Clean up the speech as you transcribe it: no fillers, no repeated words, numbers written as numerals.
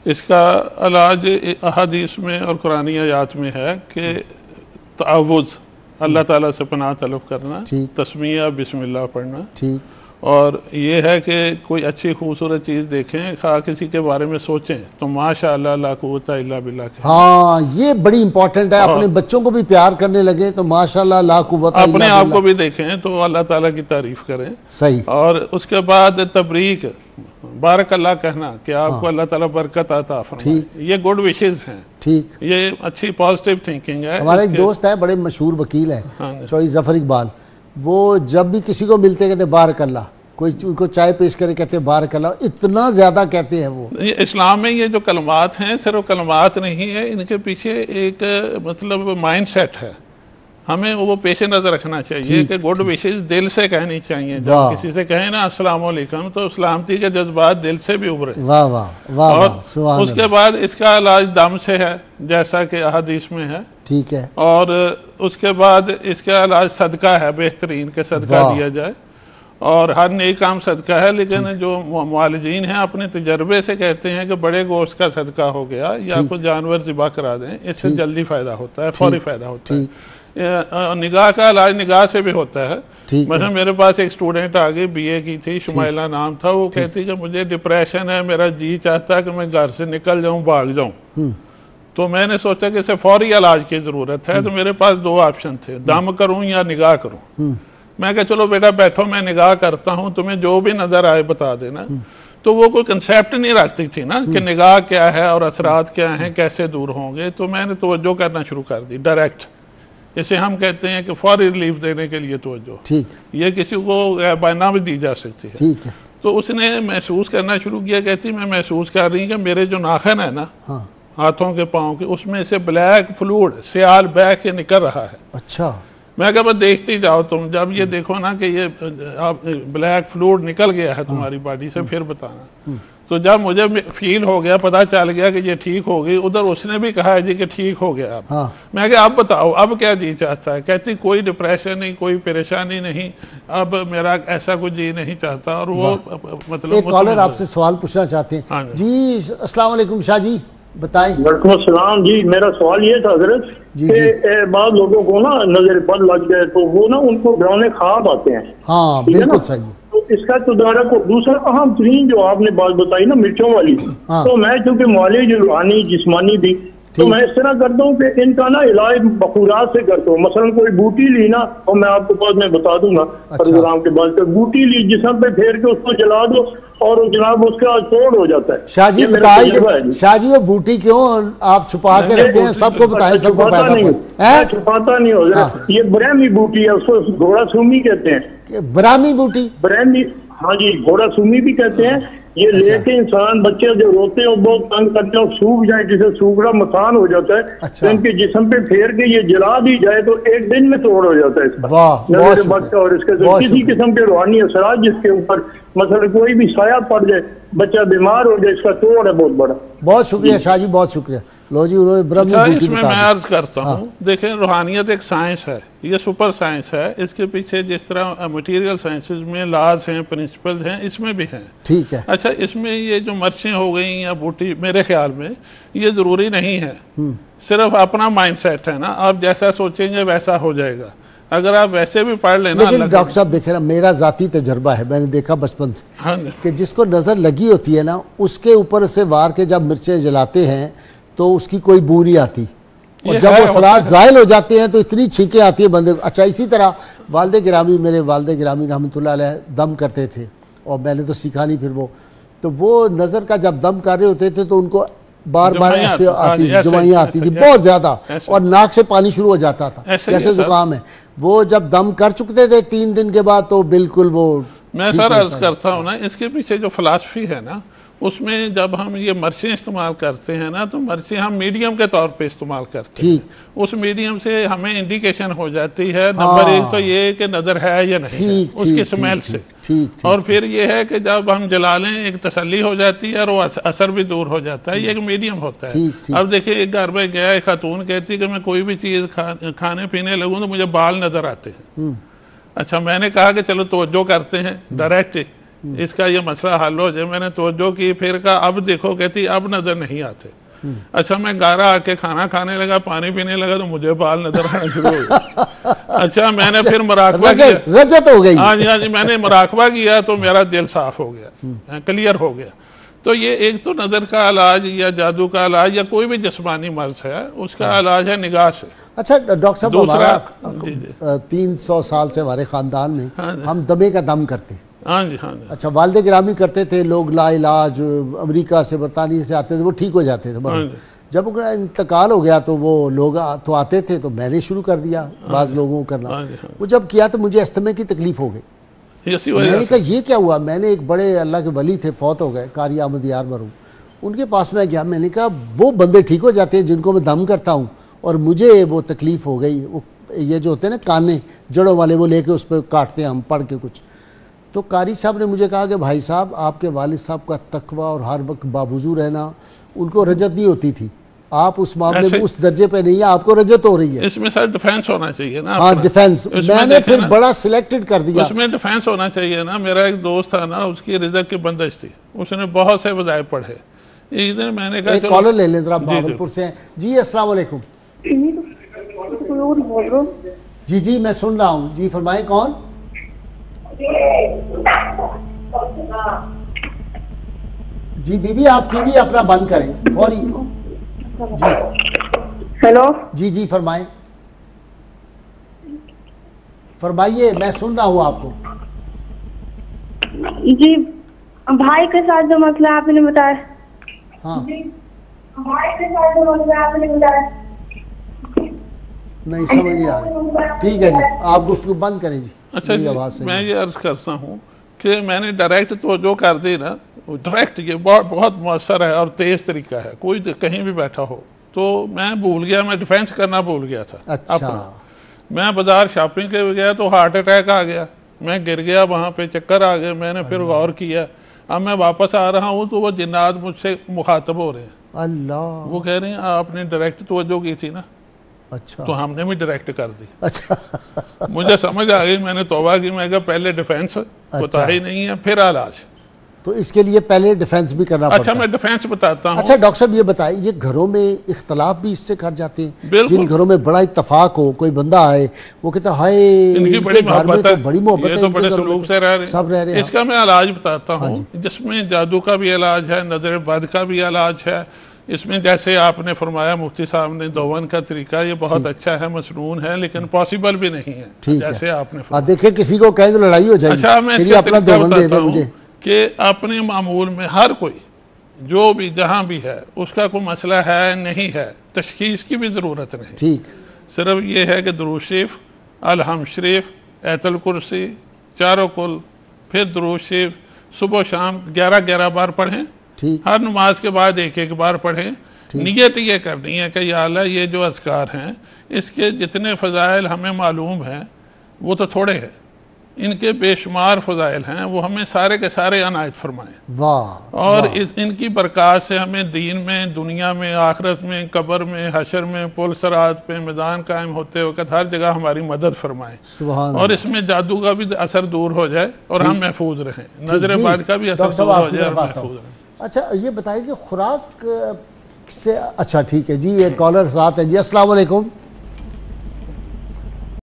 اس کا علاج احادیث میں اور قرآنی آیات میں ہے کہ تعوذ، اللہ تعالیٰ سے پناہ طلب کرنا، تسمیہ بسم اللہ پڑھنا، اور یہ ہے کہ کوئی اچھی خوبصورت چیز دیکھیں، خواہ کسی کے بارے میں سوچیں تو ماشاءاللہ لا قوت الا باللہ کہیں۔ ہاں یہ بڑی امپورٹنٹ ہے، اپنے بچوں کو بھی پیار کرنے لگے تو ماشاءاللہ لا قوت الا باللہ، اپنے آپ کو بھی دیکھیں تو اللہ تعالیٰ کی تعریف کریں۔ صحیح۔ اور اس کے بعد تبریک، بارک اللہ کہنا کہ آپ کو اللہ تعالیٰ برکت عطا فرمائے، یہ گڈ وشز ہیں، ٹھیک، یہ اچھی پازیٹیو تھنکنگ ہے۔ ہمارا ایک دوست ہے، بڑے مشہور وکیل ہے چوہی ظفر اقبال، وہ جب بھی کسی کو ملتے کہتے بارک اللہ، کوئی ان کو چائے پیش کرے کہتے بارک اللہ، اتنا زیادہ کہتے ہیں وہ۔ اسلام میں یہ جو کلمات ہیں صرف کلمات نہیں ہے، ان کے پیچھے ایک مطلب مائنڈ سیٹ ہے، ہمیں وہ پیش نظر رکھنا چاہیے کہ گڈ وشز دل سے کہنی چاہیے۔ جب کسی سے کہیں نا السلام علیکم تو سلامتی کے جذبات دل سے بھی ابھرے۔ واہ واہ واہ، اور اس کے بعد اس کا علاج دم سے ہے جیسا کہ احادیث میں ہے، ٹھیک ہے، اور اس کے بعد اس کا علاج صدقہ ہے، بہترین کہ صدقہ دیا جائے، اور ہر نیک کام صدقہ ہے، لیکن جو معالجین ہیں اپنے تجربے سے کہتے ہیں کہ بڑے گوشت کا صدقہ ہو گیا یا کوئی جانور ذبح کرا دیں، اس سے جلدی فائدہ ہوتا ہے، فوری فائدہ ہوتا ہے۔ نگاہ کا علاج نگاہ سے بھی ہوتا ہے۔ مثلا میرے پاس ایک اسٹوڈنٹ آگے بی اے کی تھی، شمائلہ نام تھا، وہ کہتی کہ مجھے ڈپریشن ہے، میرا جی چاہتا ہے کہ میں گھر سے نکل جاؤں، بھاگ جاؤں۔ تو میں نے سوچا کہ اسے فوری علاج کی ضرورت ہے، تو میرے پاس دو آپشن تھے، دم کروں یا نگاہ کروں۔ میں کہا چلو بیٹا بیٹھو، میں نگاہ کرتا ہوں، تمہیں جو بھی نظر آئے بتا دینا۔ تو وہ کوئی کنسیپٹ نہیں رکھتی تھی نا کہ نگاہ کیا ہے اور اثرات کیا ہیں، کیسے دور ہوں گے، تو میں نے توجہ کرنا شروع کر دی ڈائریکٹ، اسے ہم کہتے ہیں کہ فوری ریلیف دینے کے لیے توجہ، یہ کسی کو غائبانہ بھی دی جا سکتی ہے۔ تو اس نے محسوس کرنا شروع کیا، کہتی میں محسوس کر رہی کہ میرے جو ناخن ہے نا ہاتھوں کے پاؤں کے، اس میں سے بلیک فلوئڈ سیال بہہ کے نکل رہا ہے۔ اچھا، میں کہا بس دیکھتی جاؤ تم، جب یہ دیکھو نا کہ یہ بلیک فلوئڈ نکل گیا ہے تمہاری باڈی سے پھر بتانا۔ تو جب مجھے فیل ہو گیا، پتہ چل گیا کہ یہ ٹھیک ہو گئی، ادھر اس نے بھی کہا ہے جی کہ ٹھیک ہو گیا اب۔ میں کہا اب بتاؤ اب کیا جی چاہتا ہے؟ کہتی کوئی ڈپریشن نہیں، کوئی پریشانی نہیں، اب میرا ایسا کچھ جی نہیں چاہتا۔ اور وہ مطلب ایک کالر آپ سے سوال پوچھنا چاہتے ہیں جی۔ السلام علیکم شاہ جی، بتائیں۔ وعلیکم السلام جی، میرا سوال یہ تھا حضرت کہ بعض لوگوں کو نا نظر بد لگ جائے تو وہ نا ان کو ڈراؤنے خواب آتے ہیں۔ ہاں بالکل صحیح۔ تو اس کا تدارک کو دوسرا اہم ترین جو آپ نے بات بتائی نا مرچوں والی، تو میں چونکہ معالج روحانی جسمانی بھی، تو میں اس طرح کرتا ہوں کہ ان کا نا علاج بخورات سے کرتا ہوں۔ مثلا کوئی بوٹی لی نا، اور میں آپ کو بعد میں بتا دوں گا پروگرام کے بعد، بوٹی لی جسم پہ پھیر کے اس کو جلا دو اور جناب اس کا توڑ ہو جاتا ہے۔ شاہ جی بتائیں، شاہ جی وہ بوٹی کیوں آپ چھپا کے رکھتے ہیں؟ سب کو بتائیں، سب کو پیدا کریں۔ چھپاتا نہیں ہو جائے، یہ برہمی بوٹی ہے، اس کو گھوڑا سومی کہتے ہیں۔ براہمی بوٹی؟ برہمی، ہاں جی، گھوڑا سومی بھی کہتے ہیں۔ یہ لے کے انسان بچے جو روتے ہیں وہ بہت تنگ کرتے ہیں اور سوکھ جائیں، جسے سوکھنا مسان ہو جاتا ہے، تو ان کے جسم پہ پھیر کے یہ جلا دی جائے تو ایک دن میں توڑ ہو جاتا ہے اس کا۔ اور اس کے کسی قسم کے روحانی اثرات جس کے اوپر مثلا کوئی بھی سایہ پڑ جائے، بچہ بیمار ہو جائے، اس کا توڑ ہے بہت بڑا۔ بہت شکریہ شاہ جی، بہت شکریہ۔ لو جی انہوں نے برہمی بوٹی اس میں میں عرض کرتا ہوں، دیکھیں روحانیت ایک سائنس ہے، یہ سپر سائنس ہے، اس کے پیچھے جس طرح مٹیریل سائنسز میں لاز ہیں، پرنسپلز ہیں، اس میں بھی ہیں، ٹھیک ہے۔ اچھا اس میں یہ جو مرچیں ہو گئیں یا بوٹی، میرے خیال میں یہ ضروری نہیں ہے، صرف اپنا مائنڈ سیٹ ہے نا، آپ جیسا سوچیں گے ویسا ہو جائے گا۔ اگر آپ ویسے بھی پڑھ لینا، لیکن ڈاکٹر صاحب دیکھیں نا، میرا ذاتی تجربہ ہے، میں نے دیکھا بچپن سے کہ جس کو نظر لگی ہوتی ہے نا، اس کے اوپر سے وار کے جب مرچیں جلاتے ہیں تو اس کی کوئی بو نہیں آتی، اور جب وہ اثرات زائل ہو جاتے ہیں تو اتنی چھینکیں آتی ہیں بندے۔ اچھا اسی طرح والد گرامی، میرے والد گرامی رحمۃ اللہ علیہ دم کرتے تھے، اور میں نے تو سیکھا نہیں پھر وہ، تو وہ نظر کا جب دم کر رہے ہوتے تھے تو ان کو بار بار ایسے آتی تھی، جمائیاں آتی تھی بہت زیادہ، اور ناک سے پانی شروع ہو جاتا تھا جیسے زکام ہے۔ وہ جب دم کر چکتے تھے 3 دن کے بعد تو بالکل وہ۔ میں سر عرض کرتا ہوں نا، اس کے پیچھے جو فلسفی ہے نا، اس میں جب ہم یہ مرچیں استعمال کرتے ہیں نا، تو مرچیں ہم میڈیم کے طور پہ استعمال کرتے ہیں، اس میڈیم سے ہمیں انڈیکیشن ہو جاتی ہے نمبر 1 تو یہ کہ نظر ہے یا نہیں، اس کی سمیل سے، اور پھر یہ ہے کہ جب ہم جلا لیں ایک تسلی ہو جاتی ہے اور وہ اثر بھی دور ہو جاتا ہے، یہ ایک میڈیم ہوتا ہے۔ اب دیکھیں ایک گھر میں گیا ایک خاتون کہتی کہ میں کوئی بھی چیز کھانے پینے لگوں تو مجھے بال نظر آتے ہیں۔ اچھا میں نے کہا کہ چلو توجہ کرتے ہیں ڈائریکٹ، اس کا یہ مسئلہ حل ہو جائے. میں نے توجہ کی, پھر کہا اب دیکھو, کہتی اب نظر نہیں آتے. اچھا میں گارا آ کے کھانا کھانے لگا, پانی پینے لگا تو مجھے بال نظر آنا شروع ہو گیا. اچھا میں نے پھر مراقبہ کیا, رجت ہو گئی. ہاں جی میں نے مراقبہ کیا تو میرا دل صاف ہو گیا, کلیئر ہو گیا. تو یہ ایک تو نظر کا علاج یا جادو کا علاج یا کوئی بھی جسمانی مرض ہے اس کا علاج ہے نگاہ سے. اچھا ڈاکٹر صاحب, ہمارا 300 سال سے ہمارے خاندان میں ہم دمے کا دم کرتے. ہاں جی. اچھا والد گرامی کرتے تھے, لوگ لا علاج امریکہ سے برطانیہ سے آتے تھے, وہ ٹھیک ہو جاتے تھے. جب ان کا انتقال ہو گیا تو وہ لوگ تو آتے تھے, تو میں نے شروع کر دیا بعض لوگوں کو کرنا. وہ جب کیا تو مجھے استھمے کی تکلیف ہو گئی. میں نے کہا یہ کیا ہوا. میں نے ایک بڑے اللہ کے ولی تھے, فوت ہو گئے, قاری احمد یار مرحوم, ان کے پاس میں گیا. میں نے کہا وہ بندے ٹھیک ہو جاتے ہیں جن کو میں دم کرتا ہوں, اور مجھے وہ تکلیف ہو گئی. وہ یہ جو ہوتے ہیں نا کانے جڑوں والے, وہ لے کے اس پہ کاٹتے ہیں ہم پڑھ کے کچھ. تو قاری صاحب نے مجھے کہا کہ بھائی صاحب آپ کے والد صاحب کا تقوی اور ہر وقت باوضو رہنا, ان کو رجت نہیں ہوتی تھی, آپ اس معاملے میں اس درجے پہ نہیں ہیں, آپ کو رجت ہو رہی ہے. اس میں سر ڈیفینس ہونا چاہیے نا. ہاں ڈیفینس, میں نے پھر بڑا سلیکٹڈ کر دیا. اس میں ڈیفینس ہونا چاہیے نا. میرا ایک دوست تھا نا, اس کی رزق کی بندش تھی, اس نے بہت سے وظائف پڑھے. ادھر میں نے کہا ایک کالر لے لیں ذرا, بہاولپور سے ہیں. جی السلام علیکم. جی میں سن رہا ہوں, جی فرمائیں. کون؟ جی بی بی آپ ٹی وی اپنا بند کریں فوری. جی ہیلو. جی فرمائیں, فرمائیے, میں سن رہا ہوں آپ کو. جی بھائی کے ساتھ جو مسئلہ آپ نے بتایا. ہاں بھائی کے ساتھ جو مسئلہ آپ نے بتایا نہیں سمجھ نہیں آ رہی. ٹھیک ہے جی, آپ گفتگو بند کریں. جی اچھا جی, میں یہ عرض کرتا ہوں کہ میں نے ڈائریکٹ توجہ کر دی نا, ڈائریکٹ یہ بہت مؤثر ہے اور تیز طریقہ ہے. کوئی کہیں بھی بیٹھا ہو تو میں بھول گیا, میں ڈیفینس کرنا بھول گیا تھا. اچھا میں بازار شاپنگ کے گیا تو ہارٹ اٹیک آ گیا, میں گر گیا وہاں پہ, چکر آ گئے. میں نے پھر غور کیا, اب میں واپس آ رہا ہوں تو وہ جنات مجھ سے مخاطب ہو رہے ہیں. اللہ, وہ کہہ رہے ہیں آپ نے ڈائریکٹ توجہ کی تھی نا. اچھا تو ہم نے بھی ڈائریکٹ کر دی. اچھا مجھے سمجھ آ گئی, میں نے توبہ کی. میں کہا پہلے ڈیفینس ہوتا ہی نہیں ہے, پھر علاج. تو اس کے لیے پہلے ڈیفینس بھی کرنا پڑتا ہے. اچھا میں ڈیفینس بتاتا ہوں. اچھا ڈاکٹر صاحب یہ بتائیں, یہ گھروں میں اختلاف بھی اس سے کر جاتے ہیں؟ جن گھروں میں بڑا اتفاق ہو, کوئی بندہ آئے وہ کہتا ہے ہائے ان کی بڑی محبت ہے, بڑی محبت ہے, یہ تو بڑے سلوک سے رہ سب رہ رہے ہیں. اس کا میں علاج بتاتا ہوں, جس میں جادو کا بھی علاج ہے, نظر بد کا بھی علاج ہے. اس میں جیسے آپ نے فرمایا مفتی صاحب نے, دوون کا طریقہ یہ بہت اچھا ہے, مسنون ہے, لیکن پاسبل بھی نہیں ہے. جیسے آپ نے فرمایا, دیکھیں کسی کو کہیں تو لڑائی ہو جائے. اچھا میں اس کا طریقہ بتاتا ہوں کہ اپنے معمول میں ہر کوئی جو بھی جہاں بھی ہے اس کا کوئی مسئلہ ہے نہیں ہے, تشخیص کی بھی ضرورت نہیں. ٹھیک, صرف یہ ہے کہ درود شریف, الحمد شریف, ایت الکرسی, چاروں کل, پھر درود شریف صبح و شام 11 بار پڑھیں. ہر نماز کے بعد ایک بار پڑھیں. نیت یہ کرنی ہے کہ یا اللہ یہ جو اذکار ہیں اس کے جتنے فضائل ہمیں معلوم ہیں وہ تو تھوڑے ہیں, ان کے بے شمار فضائل ہیں, وہ ہمیں سارے کے سارے عنایت فرمائیں. اور ان کی برکات سے ہمیں دین میں, دنیا میں, آخرت میں, قبر میں, حشر میں, پل صراط پہ میدان قائم ہوتے وقت ہر جگہ ہماری مدد فرمائیں. اور اس میں جادو کا بھی اثر دور ہو جائے اور ہم محفوظ رہیں, نظر بد کا بھی اثر دور ہو جائے اور محفوظ رہیں. اچھا یہ بتائیں کہ خوراک سے, اچھا ٹھیک ہے جی, ایک کالر ساتھ ہے. جی السلام علیکم.